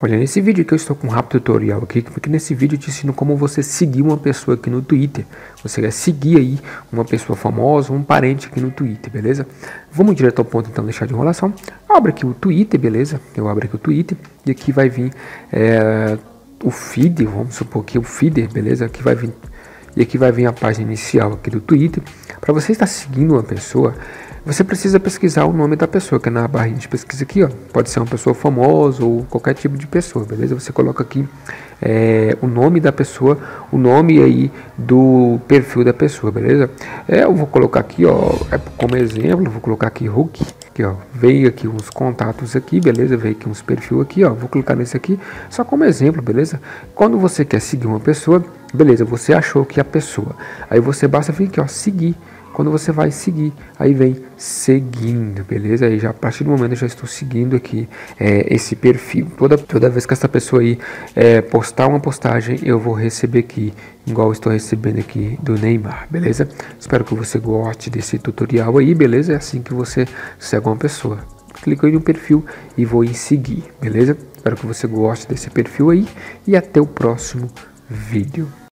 Olha, nesse vídeo aqui eu estou com um rápido tutorial aqui, porque nesse vídeo eu te ensino como você seguir uma pessoa aqui no Twitter. Você vai seguir aí uma pessoa famosa, um parente aqui no Twitter, beleza? Vamos direto ao ponto então, deixar de enrolação. Abra aqui o Twitter, beleza? Eu abro aqui o Twitter e aqui vai vir o feed, vamos supor que o feeder, beleza? Aqui vai vir, e aqui vai vir a página inicial aqui do Twitter. Para você estar seguindo uma pessoa, você precisa pesquisar o nome da pessoa, que é na barrinha de pesquisa aqui, ó. Pode ser uma pessoa famosa ou qualquer tipo de pessoa, beleza? Você coloca aqui o nome da pessoa, o nome aí do perfil da pessoa, beleza? Eu vou colocar aqui, ó, como exemplo, vou colocar aqui Hulk, aqui, ó. Veio aqui uns contatos aqui, beleza? Veio aqui uns perfil aqui, ó. Vou clicar nesse aqui, só como exemplo, beleza? Quando você quer seguir uma pessoa, beleza? Você achou que a pessoa, aí você basta vir aqui, ó, seguir. Quando você vai seguir, aí vem seguindo, beleza? Aí já a partir do momento eu já estou seguindo aqui esse perfil. Toda vez que essa pessoa aí postar uma postagem, eu vou receber aqui, igual eu estou recebendo aqui do Neymar, beleza? Espero que você goste desse tutorial aí, beleza? É assim que você segue uma pessoa. Clico aí no perfil e vou em seguir, beleza? Espero que você goste desse perfil aí e até o próximo vídeo.